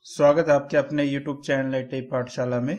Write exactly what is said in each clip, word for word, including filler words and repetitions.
स्वागत है आपके अपने YouTube चैनल आई पाठशाला में।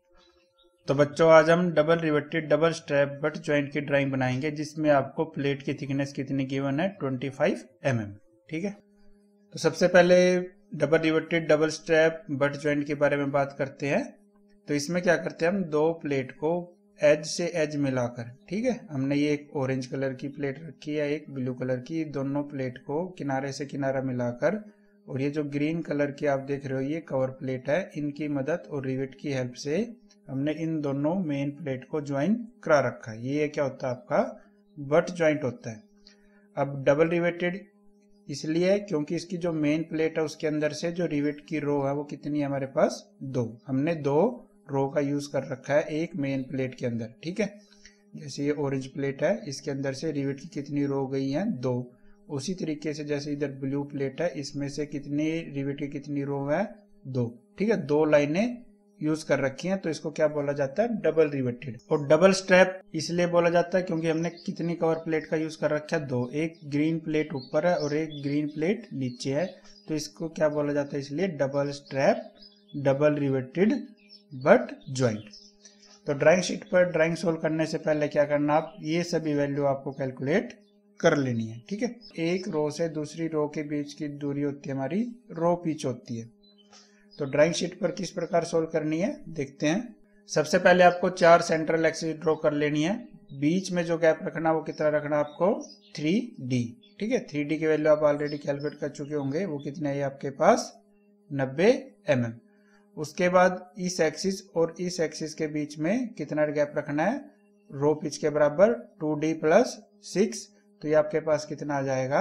तो बच्चों, आज हम double riveted double strap butt joint की ड्राइंग बनाएंगे, जिसमें आपको प्लेट की थिकनेस कितनी गिवन है, पच्चीस एम एम। ठीक है, तो सबसे पहले double riveted double strap butt joint के बारे में बात करते हैं। तो इसमें क्या करते हैं, हम दो प्लेट को एज से एज मिलाकर, ठीक है, हमने ये एक ऑरेंज कलर की प्लेट रखी है, एक ब्लू कलर की, दोनों प्लेट को किनारे से किनारा मिलाकर, और ये जो ग्रीन कलर की आप देख रहे हो ये कवर प्लेट है, इनकी मदद और रिवेट की हेल्प से हमने इन दोनों मेन प्लेट को ज्वाइन करा रखा है। ये क्या होता है, आपका बट ज्वाइंट होता है। अब डबल रिवेटेड इसलिए है क्योंकि इसकी जो मेन प्लेट है उसके अंदर से जो रिवेट की रो है वो कितनी है हमारे पास, दो। हमने दो रो का यूज कर रखा है एक मेन प्लेट के अंदर। ठीक है, जैसे ये ऑरेंज प्लेट है, इसके अंदर से रिवेट की कितनी रो गई है, दो। उसी तरीके से जैसे इधर ब्लू प्लेट है, इसमें से कितनी रिवेट की कितनी रो है, दो। ठीक है, दो लाइनें यूज कर रखी हैं, तो इसको क्या बोला जाता है, डबल रिवेटेड। और डबल स्ट्रैप इसलिए बोला जाता है क्योंकि हमने कितनी कवर प्लेट का यूज कर रखा है, दो। एक ग्रीन प्लेट ऊपर है और एक ग्रीन प्लेट नीचे है, तो इसको क्या बोला जाता है, इसलिए double strap double riveted butt joint. तो ड्राइंग शीट पर ड्राइंग सोल्व करने से पहले क्या करना, आप ये सभी वैल्यू आपको कैलकुलेट कर लेनी है। ठीक है, एक रो से दूसरी रो के बीच की दूरी होती है हमारी रो पिच होती है। तो ड्राइंग शीट पर किस प्रकार सोल्व करनी है देखते हैं। सबसे पहले आपको चार सेंट्रल एक्सिस ड्रॉ कर लेनी है। बीच में जो गैप रखना वो कितना रखना आपको, थ्री डी। ठीक है, थ्री डी की वैल्यू आप ऑलरेडी कैलकुलेट कर चुके होंगे, वो कितना है आपके पास, नब्बे एम एम। उसके बाद इस एक्सिस और इस एक्सिस के बीच में कितना गैप रखना है, रो पिच के बराबर, टू डी प्लस सिक्स, तो ये आपके पास कितना आ जाएगा,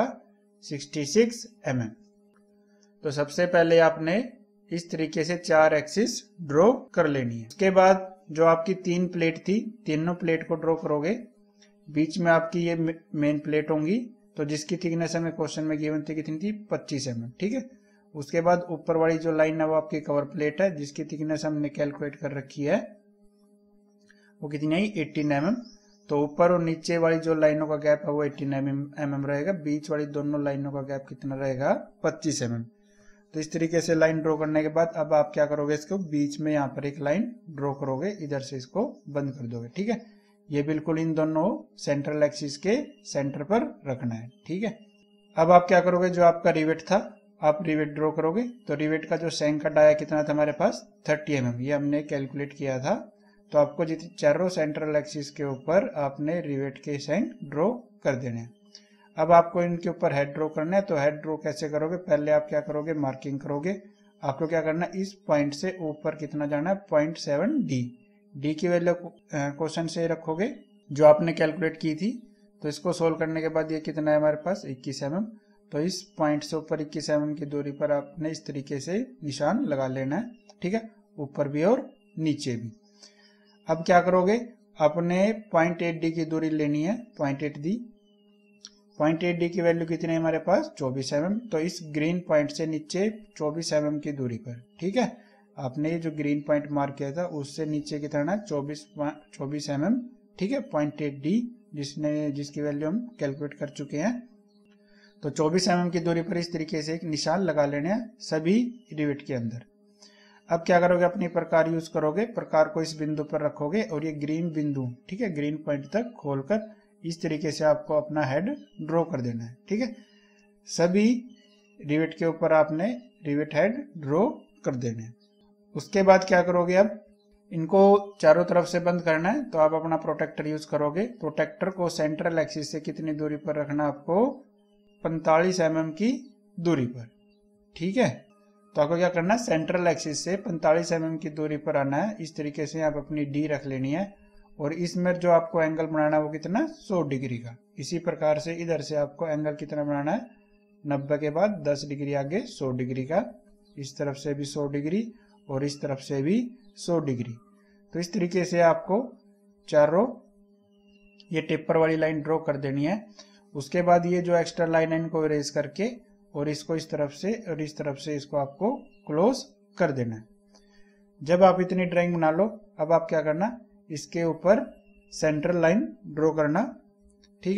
छियासठ एम एम। तो सबसे पहले आपने इस तरीके से चार एक्सिस ड्रॉ कर लेनी है। उसके बाद जो आपकी तीन प्लेट थी, तीनों प्लेट को ड्रॉ करोगे। बीच में आपकी ये मेन प्लेट होंगी, तो जिसकी थिकनेस हमें क्वेश्चन में गिवन थी कितनी थी, पच्चीस एम एम। ठीक है, उसके बाद ऊपर वाली जो लाइन है वो आपकी कवर प्लेट है, जिसकी थिकनेस हमने कैलकुलेट कर रखी है, वो कितनी आई, अठारह एम एम। तो ऊपर और नीचे वाली जो लाइनों का गैप है वो अठारह एम एम रहेगा, बीच वाली दोनों लाइनों का गैप कितना रहेगा, पच्चीस एम एम। तो इस तरीके से लाइन ड्रॉ करने के बाद अब आप क्या करोगे, इसको बीच में यहाँ पर एक लाइन ड्रॉ करोगे, इधर से इसको बंद कर दोगे। ठीक है, ये बिल्कुल इन दोनों सेंट्रल एक्सिस के सेंटर पर रखना है। ठीक है, अब आप क्या करोगे, जो आपका रिवेट था आप रिवेट ड्रॉ करोगे। तो रिवेट का जो सेंक का डाया कितना था हमारे पास, थर्टी एम एम, ये हमने कैलकुलेट किया था। तो आपको जितनी चारों सेंट्रल एक्सिस के ऊपर आपने रिवेट के सेंक ड्रॉ कर देने हैं। अब आपको इनके ऊपर हेड ड्रॉ करना है। तो हेड ड्रॉ कैसे करोगे, पहले आप क्या करोगे, मार्किंग करोगे। आपको क्या करना है, इस पॉइंट से ऊपर कितना जाना है, पॉइंट सेवन डी। डी की वैल्यू क्वेश्चन से रखोगे जो आपने कैलकुलेट की थी। तो इसको सोल्व करने के बाद ये कितना है हमारे पास, इक्कीस एम एम। तो इस पॉइंट से ऊपर इक्कीस एम एम की दूरी पर आपने इस तरीके से निशान लगा लेना है। ठीक है, ऊपर भी और नीचे भी। अब क्या करोगे, अपने पॉइंट एट डी की दूरी लेनी है, point eight D. Point eight D की वैल्यू कितनी है हमारे पास, चौबीस एम एम। तो इस ग्रीन पॉइंट से नीचे चौबीस एम एम की दूरी पर, ठीक है, आपने जो ग्रीन पॉइंट मार्क किया था उससे नीचे कितना है, चौबीस चौबीस एम एम। ठीक है, पॉइंट एट डी जिसने जिसकी वैल्यू हम कैलकुलेट कर चुके हैं। तो चौबीस एम एम की दूरी पर इस तरीके से एक निशान लगा लेने हैं सभी रिवेट के अंदर। अब क्या करोगे, अपनी प्रकार यूज करोगे, प्रकार को इस बिंदु पर रखोगे और ये ग्रीन बिंदु, ठीक है, ग्रीन पॉइंट तक खोलकर इस तरीके से आपको अपना हेड ड्रॉ कर देना है। ठीक है, सभी रिवेट के ऊपर आपने रिवेट हेड ड्रॉ कर देने हैं। उसके बाद क्या करोगे, अब इनको चारों तरफ से बंद करना है। तो आप अपना प्रोटेक्टर यूज करोगे। प्रोटेक्टर को सेंट्रल एक्सिस से कितनी दूरी पर रखना, आपको पैंतालीस एम एम की दूरी पर। ठीक है, तो आपको क्या करना है, सेंट्रल एक्सिस से पैंतालीस एम एम की दूरी पर आना है। इस तरीके से आप अपनी डी रख लेनी है और इसमें जो आपको एंगल बनाना है वो कितना, सौ डिग्री का। इसी प्रकार से इधर से आपको एंगल कितना बनाना है, नब्बे के बाद दस डिग्री आगे सौ डिग्री का। इस तरफ से भी सौ डिग्री और इस तरफ से भी सौ डिग्री। तो इस तरीके से आपको चारों ये टेपर वाली लाइन ड्रॉ कर देनी है। उसके बाद ये जो एक्स्ट्रा लाइन है इनको इरेज करके और इसको इस तरफ से और इस तरफ से इसको आपको क्लोज कर देना है। जब आप इतनी ड्राइंग बना लो, अब आप क्या करना, इसके ऊपर सेंट्रल लाइन ड्रॉ करना। ठीक है,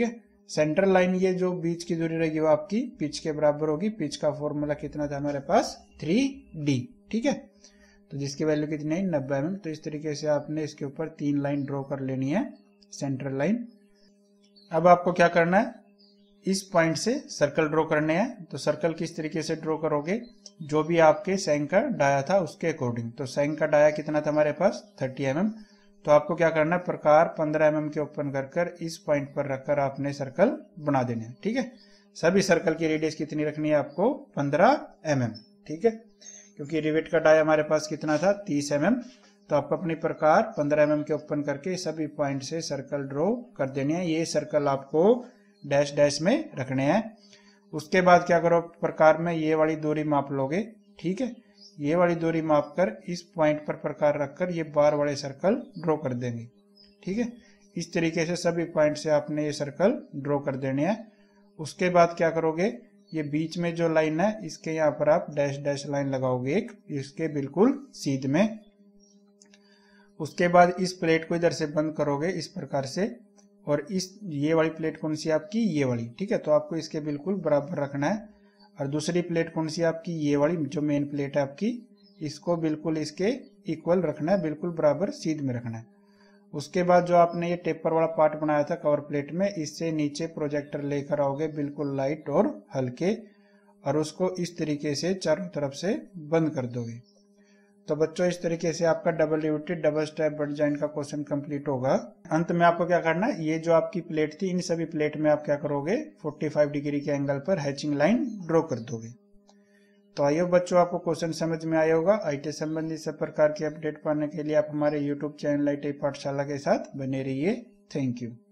सेंट्रल लाइन ये जो बीच की दूरी रहेगी वो आपकी पिच के बराबर होगी। पिच का फॉर्मूला कितना था हमारे पास, थ्री डी। ठीक है, तो जिसकी वैल्यू कितनी है, नब्बे एम एम। तो इस तरीके से आपने इसके ऊपर तीन लाइन ड्रॉ कर लेनी है, सेंट्रल लाइन। अब आपको क्या करना है, इस पॉइंट से सर्कल ड्रॉ करने हैं। तो सर्कल किस तरीके से ड्रॉ करोगे, जो भी आपके सेंक का डाया था उसके अकॉर्डिंग। तो सेंक का डाया कितना था हमारे पास, थर्टी एम एम। तो आपको क्या करना है, प्रकार पंद्रह एम एम के ओपन कर कर इस पॉइंट पर रखकर आपने सर्कल बना देने हैं। ठीक है, सभी सर्कल की रेडियस कितनी रखनी है आपको, पंद्रह एम एम। ठीक है, क्योंकि रिवेट का डाया हमारे पास कितना था, तीस एम एम। तो आपको अपनी प्रकार पंद्रह एम एम के ओपन करके सभी पॉइंट से सर्कल ड्रॉ कर देने हैं। ये सर्कल आपको डैश डैश में रखने हैं। उसके बाद क्या करो, प्रकार में ये वाली दूरी माप लोगे। ठीक है, ये वाली दूरी माप कर इस पॉइंट पर प्रकार रखकर ये बार वाले सर्कल ड्रॉ कर देंगे। ठीक है, इस तरीके से सभी पॉइंट से आपने ये सर्कल ड्रॉ कर देने हैं। उसके बाद क्या करोगे, ये बीच में जो लाइन है इसके यहाँ पर आप डैश डैश लाइन लगाओगे एक, इसके बिल्कुल सीध में। उसके बाद इस प्लेट को इधर से बंद करोगे इस प्रकार से, और इस ये वाली प्लेट कौन सी आपकी, ये वाली। ठीक है, तो आपको इसके बिल्कुल बराबर रखना है। और दूसरी प्लेट कौन सी आपकी, ये वाली जो मेन प्लेट है आपकी, इसको बिल्कुल इसके इक्वल रखना है, बिल्कुल बराबर सीध में रखना है। उसके बाद जो आपने ये टेपर वाला पार्ट बनाया था कवर प्लेट में, इससे नीचे प्रोजेक्टर लेकर आओगे बिल्कुल लाइट और हल्के, और उसको इस तरीके से चारों तरफ से बंद कर दोगे। तो बच्चों इस तरीके से आपका double riveted double strap butt joint का क्वेश्चन कंप्लीट होगा। अंत में आपको क्या करना है, ये जो आपकी प्लेट थी इन सभी प्लेट में आप क्या करोगे, पैंतालीस डिग्री के एंगल पर हैचिंग लाइन ड्रॉ कर दोगे। तो आइए बच्चों, आपको क्वेश्चन समझ में आया होगा। आई टी संबंधित सब प्रकार की अपडेट पाने के लिए आप हमारे यूट्यूब चैनल आई टी पाठशाला के साथ बने रहिए। Thank you.